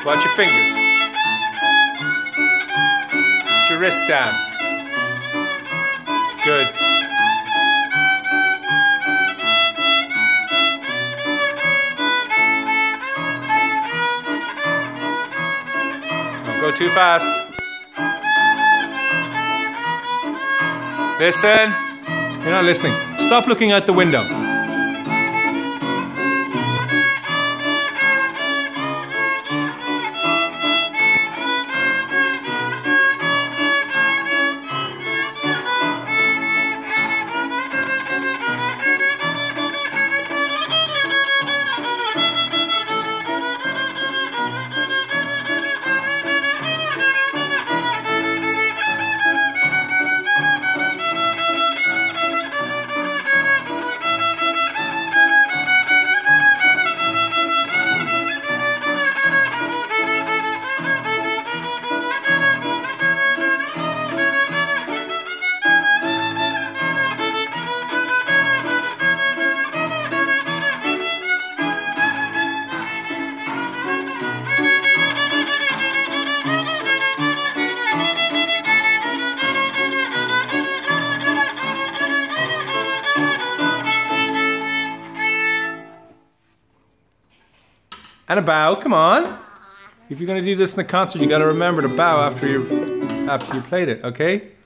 Watch your fingers. Put your wrist down. Good. Don't go too fast. Listen. You're not listening. Stop looking out the window. And a bow, come on. If you're gonna do this in the concert, you gotta remember to bow after you played it, okay?